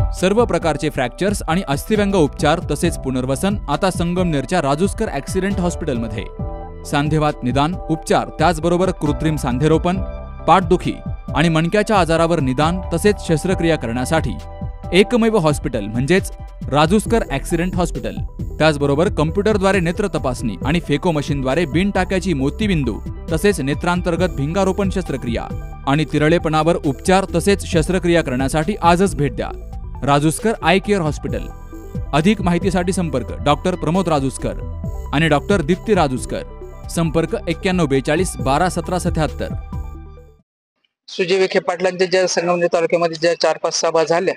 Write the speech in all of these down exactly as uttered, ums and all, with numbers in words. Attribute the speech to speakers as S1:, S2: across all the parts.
S1: सर्व प्रकारचे फ्रॅक्चर्स आणि अस्थिव्यंग उपचार तसेच पुनर्वसन आता संगमनेरच्या राजूस्कर ॲक्सिडेंट हॉस्पिटलमध्ये। सांधेवात निदान, उपचार, त्याचबरोबर कृत्रिम सांधेरोपण, पाठदुखी आणि मणक्याच्या आजारावर निदान तसेच शस्त्रक्रिया करण्यासाठी एकमेव हॉस्पिटल म्हणजेच राजूस्कर ॲक्सिडेंट हॉस्पिटल। त्याचबरोबर कम्प्युटरद्वारे नेत्र तपासणी आणि फेको मशीनद्वारे बिन टाक्याची मोतीबिंदू तसेच नेत्रांतर्गत भिंगारोपण शस्त्रक्रिया आणि तिरळेपणावर उपचार तसेच शस्त्रक्रिया करण्यासाठी आजच भेट द्या राजूस्कर आय केअर हॉस्पिटल। अधिक माहितीसाठी संपर्क डॉक्टर प्रमोद राजूस्कर आणि डॉक्टर दीप्ती राजूस्कर। संपर्क एक्क्याण्णव बेचाळीस बारा सतरा सत्याहत्तर।
S2: सुजय विखे पाटलांच्या ज्या संगमनेर तालुक्यामध्ये ज्या चार पाच सभा झाल्या,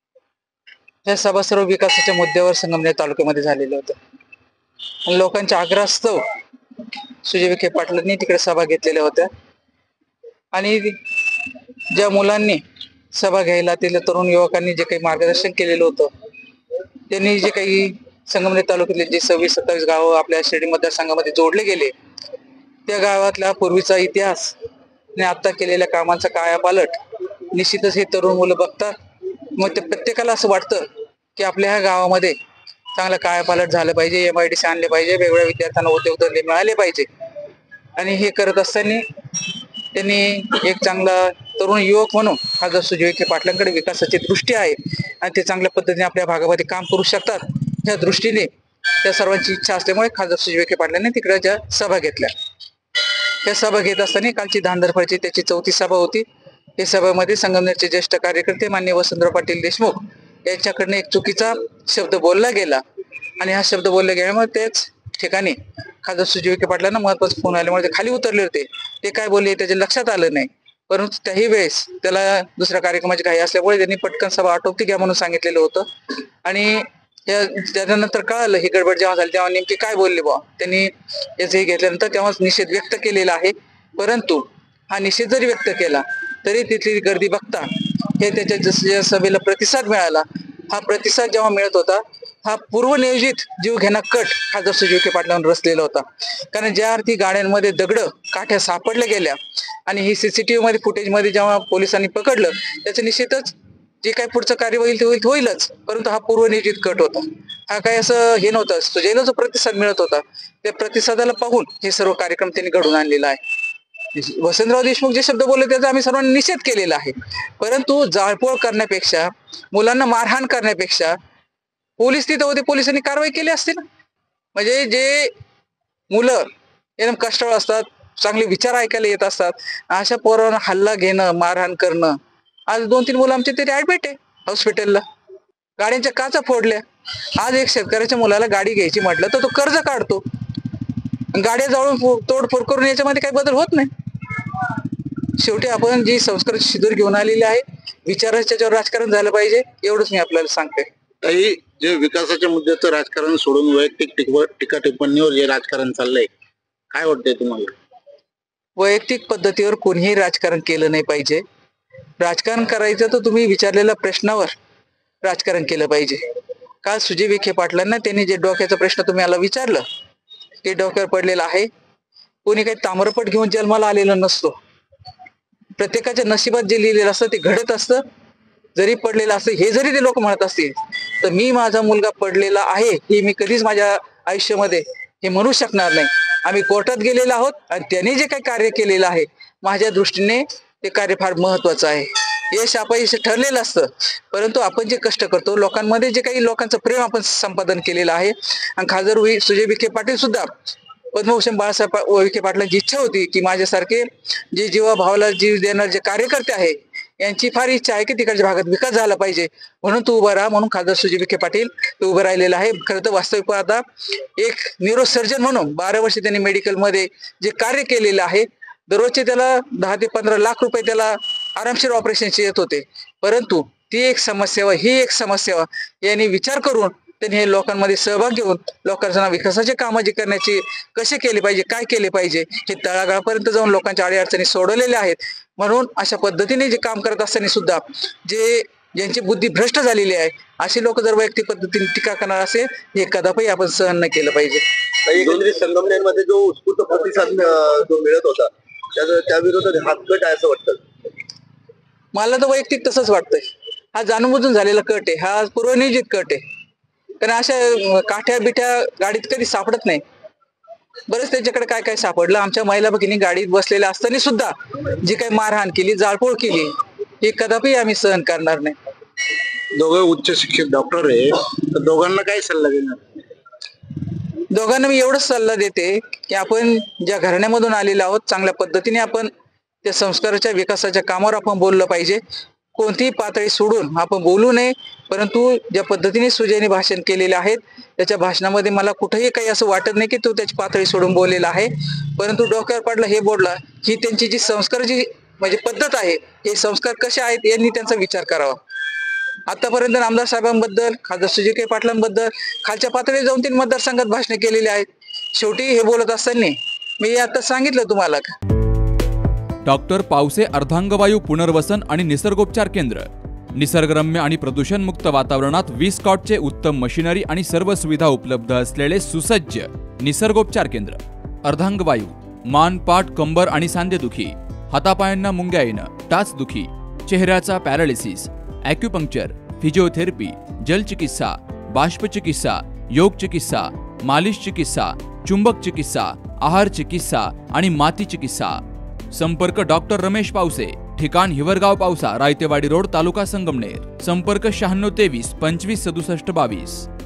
S2: त्या सभा सर्व विकासाच्या मुद्द्यावर संगमनेर तालुक्यामध्ये झालेल्या होत्या। लोकांच्या आग्रहास्तव सुजय विखे पाटलांनी तिकडे सभा घेतलेल्या होत्या आणि ज्या मुलांनी सभा घ्यायला, तिथल्या तरुण युवकांनी जे काही मार्गदर्शन केलेलं होतं, त्यांनी जे काही संगमनेर तालुक्यातले जे सव्वीस सत्तावीस गावं आपल्या शिर्डी मतदारसंघामध्ये जोडले गेले, त्या गावातला पूर्वीचा इतिहास आणि आता केलेल्या कामांचा कायापालट निश्चितच हे तरुण मुलं बघतात। मग ते प्रत्येकाला असं वाटतं की आपल्या ह्या गावामध्ये चांगला कायापालट झालं पाहिजे, एम आय डी सी आणले पाहिजे, वेगवेगळ्या विद्यार्थ्यांना उद्योगधंदे मिळाले पाहिजे। आणि हे करत असताना त्यांनी एक चांगला तरुण युवक म्हणून खासदार सुजय विखे पाटलांकडे विकासाची दृष्टी आहे आणि ते चांगल्या पद्धतीने आपल्या भागामध्ये काम करू शकतात, ह्या दृष्टीने त्या सर्वांची इच्छा असल्यामुळे खासदार सुजय विखे पाटलांनी तिकडे ज्या सभा घेतल्या, त्या सभा घेत असताना कालची धानधरफळची त्याची चौथी सभा होती। या सभेमध्ये संगमनेरचे ज्येष्ठ कार्यकर्ते माननीय वसंतराव पाटील देशमुख यांच्याकडनं एक चुकीचा शब्द बोलला गेला आणि हा शब्द बोलला गेल्यामुळे त्याच ठिकाणी खासदार सुजय विखे पाटलांना महत्वाचा फोन आल्यामुळे ते खाली उतरले होते। ते काय बोलले त्याच्या लक्षात आलं नाही, परंतु त्याही वेळेस त्याला दुसऱ्या कार्यक्रमाची घाई असल्यामुळे त्यांनी पटकन सभा आटोपती घ्या म्हणून सांगितलेलं होतं आणि त्यानंतर कळालं ही गडबड जेव्हा झाली तेव्हा नेमकी काय बोलले बुवा, त्यांनी याचंही घेतल्यानंतर तेव्हाच निषेध व्यक्त केलेला आहे। परंतु हा निषेध जरी व्यक्त केला तरी तिथली गर्दी बघता हे त्याच्या जसं सभेला प्रतिसाद मिळाला, हा प्रतिसाद जेव्हा मिळत होता हा पूर्वनियोजित जीवघेणा कट खासदार सुजय विखे पाटलांवर रचलेला होता। कारण ज्या अर्थी गाड्यांमध्ये दगड काठ्या सापडल्या गेल्या आणि ही सीसीटीव्ही मध्ये फुटेजमध्ये जेव्हा पोलिसांनी पकडलं, त्याचं निश्चितच जे काही पुढचं कार्य होईल ते होईल होईलच, परंतु हा पूर्वनियोजित कट होता। हा काय असं हे नव्हतं, सुजयला जो प्रतिसाद मिळत होता त्या प्रतिसादाला पाहून हे सर्व कार्यक्रम त्यांनी घडून आणलेला आहे। वसंतराव देशमुख जे शब्द बोलले त्याचा आम्ही सर्वांनी निषेध केलेला आहे, परंतु जाळपोळ करण्यापेक्षा, मुलांना मारहाण करण्यापेक्षा पोलीस तिथं होते, पोलिसांनी कारवाई केली असते ना। म्हणजे जे मुलं एकदम कष्टाळू असतात, चांगले विचार ऐकायला येत असतात, अशा पोरांना हल्ला घेणं, मारहाण करणं। आज दोन तीन मुलं आमच्या तिथे ऍडमिट आहे हॉस्पिटलला, गाड्यांच्या काचा फोडल्या। आज एक शेतकऱ्याच्या मुलाला गाडी घ्यायची म्हटलं तर तो कर्ज काढतो, गाड्या जाळून तोडफोड करून याच्यामध्ये काही बदल होत नाही। शेवटी आपण जी संस्कृती शिदूर घेऊन आलेली आहे, विचाराच्यावर राजकारण झालं पाहिजे, एवढंच मी आपल्याला सांगते।
S3: काही जे विकासाच्या मुद्द्याचं राजकारण सोडून वैयक्तिक टीका टिप्पणीवर जे राजकारण चाललंय, काय वाटतंय तुम्हाला?
S2: वैयक्तिक पद्धतीवर कोणीही राजकारण केलं नाही पाहिजे। राजकारण करायचं तर तुम्ही विचारलेल्या प्रश्नावर राजकारण केलं पाहिजे। काल सुजय विखे पाटलांना त्यांनी जे डोक्याचा प्रश्न तुम्ही मला विचारलं ते डोक्यावर पडलेलं आहे। कोणी काही ताम्रपट घेऊन जन्माला आलेला नसतो, प्रत्येकाच्या नशिबात जे लिहिलेलं असतं ते घडत असतं। जरी पडलेलं असतं हे जरी ते लोक म्हणत असतील तर मी माझा मुलगा पडलेला आहे हे मी कधीच माझ्या आयुष्यामध्ये हे म्हणू शकणार नाही। आम्ही कोर्टात गेलेलो आहोत आणि त्यांनी जे काही कार्य केलेलं आहे माझ्या दृष्टीने ते कार्य फार महत्वाचं आहे। यश अपयश ठरलेलं असतं, परंतु आपण जे कष्ट करतो, लोकांमध्ये जे काही लोकांचं प्रेम आपण संपादन केलेलं आहे आणि खासदार सुजय विखे पाटील सुद्धा पद्मभूषण बाळासाहेब विखे पाटलांची इच्छा होती की माझ्यासारखे जे जीवा भावाला जीव देणारे जे कार्यकर्ते आहे यांची फार इच्छा आहे की तिकडच्या भागात विकास झाला पाहिजे, म्हणून तू उभा राहा, म्हणून खासदार सुजय विखे पाटील तो उभं राहिलेला आहे। खरं तर वास्तविक पाहता एक न्यूरोसर्जन म्हणून बारा वर्ष त्यांनी मेडिकलमध्ये जे कार्य केलेलं आहे, दररोजचे त्याला दहा ते पंधरा लाख रुपये त्याला आरामशीर ऑपरेशनचे येत होते, परंतु ती एक समस्या, ही एक समस्या यांनी विचार करून त्यांनी हे लोकांमध्ये सहभाग घेऊन लोकांना विकासाचे कामं जे करण्याची कसे केले पाहिजे, काय केले पाहिजे हे तळागाळापर्यंत जाऊन लोकांच्या अडीअडचणी सोडवलेल्या आहेत। म्हणून अशा पद्धतीने जे काम करत असताना सुद्धा जे ज्यांची बुद्धी भ्रष्ट झालेली आहे असे लोक जर वैयक्तिक पद्धतीने टीका करणार असेल हे कदापि आपण सहन न केलं पाहिजे।
S3: एकंदरीत संगमनेरमध्ये जो उत्स्फूर्त प्रतिसाद जो मिळत होता त्या विरोधात हातगट आहे असं वाटतं?
S2: मला तर वैयक्तिक तसंच वाटतंय। हा जाणूनबुजून झालेला कट आहे, हा पूर्वनियोजित कट आहे. कारण अशा काठ्या बिठ्या गाडीत कधी सापडत नाही. बरंच त्यांच्याकडे काय काय सापडलं. आमच्या महिला भगिनी गाडीत बसलेल्या असताना सुद्धा जी काही मारहाण केली, जाळपोळ केली, हे कदापि आम्ही सहन करणार नाही.
S3: दोघं उच्च शिक्षित डॉक्टर आहे, तर दोघांना काय सल्ला देणार?
S2: दोघांना मी एवढंच सल्ला देते की आपण ज्या घराण्यामधून आलेलो आहोत, चांगल्या पद्धतीने आपण त्या संस्काराच्या विकासाच्या कामावर आपण बोललं पाहिजे. कोणतीही पातळी सोडून आपण बोलू नये. परंतु ज्या पद्धतीने सुजयने भाषण केलेले आहेत त्याच्या भाषणामध्ये मला कुठेही काही असं वाटत नाही की तो त्याची पातळी सोडून बोललेला आहे. परंतु डोक्यावर पडला हे बोलला की त्यांची जी संस्काराची म्हणजे पद्धत आहे, हे संस्कार कसे आहेत यांनी त्यांचा विचार करावा. आतापर्यंत आमदार साहेबांबद्दल, खासदार सुजय पाटलांबद्दल खालच्या पातळीवर जाऊन तीन मतदारसंघात भाषणे केलेली आहेत. शेवटी हे बोलत असताना मी आता सांगितलं तुम्हाला.
S1: डॉक्टर पावसे अर्धांगवायू पुनर्वसन आणि निसर्गोपचार केंद्र. निसर्गरम्य आणि प्रदूषणमुक्त वातावरणात वीस कॉटचे उत्तम मशिनरी आणि सर्व सुविधा उपलब्ध असलेले सुसज्ज निसर्गोपचार केंद्र. अर्धांगवायू, मान, पाठ, कंबर आणि सांधेदुखी, हातापायांना मुंग्या येणं, टाचदुखी, चेहऱ्याचा पॅरालिसिस, ॲक्युपंक्चर, फिजिओथेरपी, जलचिकित्सा, बाष्पचिकित्सा, योग चिकित्सा, मालिश चिकित्सा, चुंबक चिकित्सा, आहार चिकित्सा आणि माती चिकित्सा. संपर्क डॉक्टर रमेश पावसे, ठिकाण हिवरगाव पावसा, रायतेवाडी रोड, तालुका संगमनेर. संपर्क शहाण्णव तेवीस पंचवीस सदुसष्ट बावीस.